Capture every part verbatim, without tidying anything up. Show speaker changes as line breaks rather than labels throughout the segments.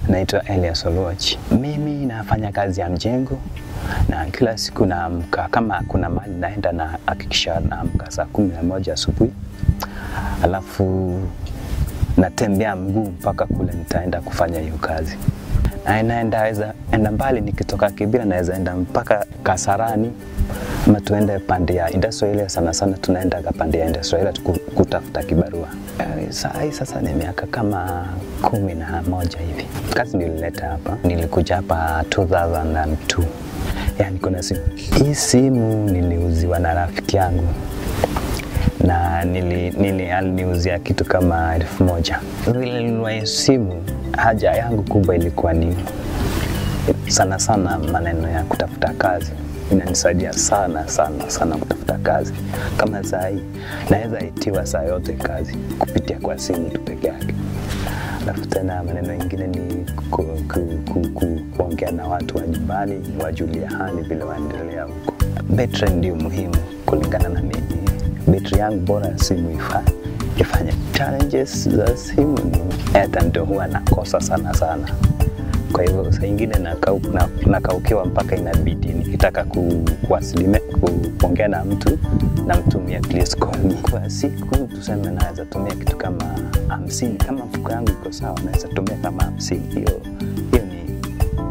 Naitwa Elias Oluoch. Mimi nafanya kazi ya mjengo na kila siku naamka, kama kuna mahali naenda na hakikisha naamka saa kumi na moja asubuhi. Alafu natembea mguu mpaka kule nitaenda kufanya hiyo kazi. Na naenda enda mbali, nikitoka Kibera naweza enda mpaka Kasarani, ama tuende pande ya Industrial. Sana sana tunaenda pande ya Industrial kutafuta kibarua. Saa hii sasa ni miaka kama kumi na moja hivi. Kazi nilileta hapa, nilikuja hapa two thousand two. Yani kuna simu. Hii simu niliuziwa na rafiki yangu. Na nili, nili aliniuzia kitu kama elfu moja. Nilinunua simu, haja yangu kubwa ilikuwa ni sana sana maneno ya kutafuta kazi. Inanisaidia sana sana sana kutafuta kazi. Kama saa hii naweza itiwa saa yote kazi kupitia kwa simu tu peke yake. Alafu tena maneno mengine ni ku, ku, ku, ku, kuongea na watu wa nyumbani, wajulia hali vile waendelea huko. Betri ndio muhimu kulingana na mimi. Betri yangu bora simu ifanye. Ifanye challenges za simu ni hata ndio huwa nakosa sana sana. Kwa hivyo saa nyingine nakaukiwa na, na mpaka inabidi nikitaka kuwasiliana kuongea na mtu na mtumia please call me. Kwa siku tuseme naweza tumia kitu kama hamsini, kama mfuko yangu iko sawa naweza tumia kama hamsini. Hiyo hiyo ni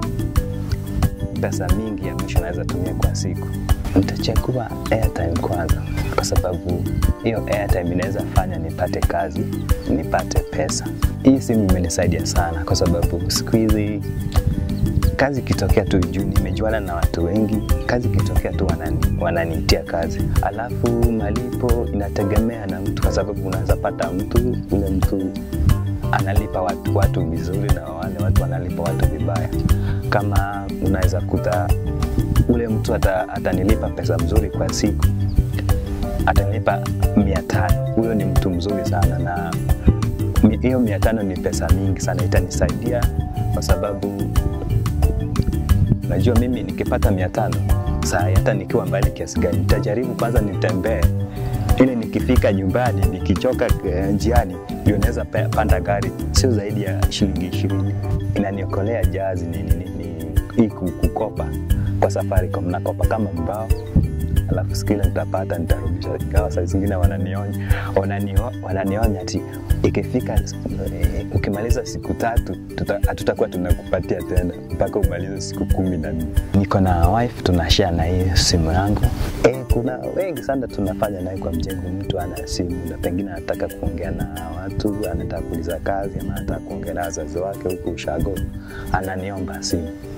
pesa mingi ya mwisho naweza tumia kwa siku. Nitachukua airtime kwanza, kwa sababu hiyo airtime inaweza fanya nipate kazi, nipate pesa. Hii simu imenisaidia sana kwa sababu siku hizi kazi kitokea tu juu, nimejuana na watu wengi, kazi kitokea tu wanani, wananiitia kazi. Alafu malipo inategemea na mtu, kwa sababu unaweza pata mtu, ule mtu analipa watu, watu vizuri na wale watu wanalipa watu vibaya. Kama unaweza kuta ule mtu ata, atanilipa pesa mzuri kwa siku, atanilipa mia tano, huyo ni mtu mzuri sana, na hiyo mia tano ni pesa mingi sana, itanisaidia kwa sababu najua mimi nikipata mia tano saa hata nikiwa mbali kiasi gani nitajaribu kwanza nitembee, ili nikifika nyumbani nikichoka njiani ndio naweza panda gari, sio zaidi ya shilingi ishirini. Inaniokolea jazi ni ni, ni, ni kukopa kwa safari, kama nakopa kama mbao, alafu sikile nitapata nitarudisha. Kwa saa zingine wananionya wananionya wananionya ati ikifika ukimaliza siku tatu hatutakuwa tunakupatia tena mpaka umalize siku kumi na nne. Niko na wife, tunashare na hii simu yangu. Eh, kuna wengi sana tunafanya naye kwa mjengo. Mtu ana simu na pengine anataka kuongea na watu, anataka kuuliza kazi, ama anataka kuongea na wazazi wake huko ushago, ananiomba simu.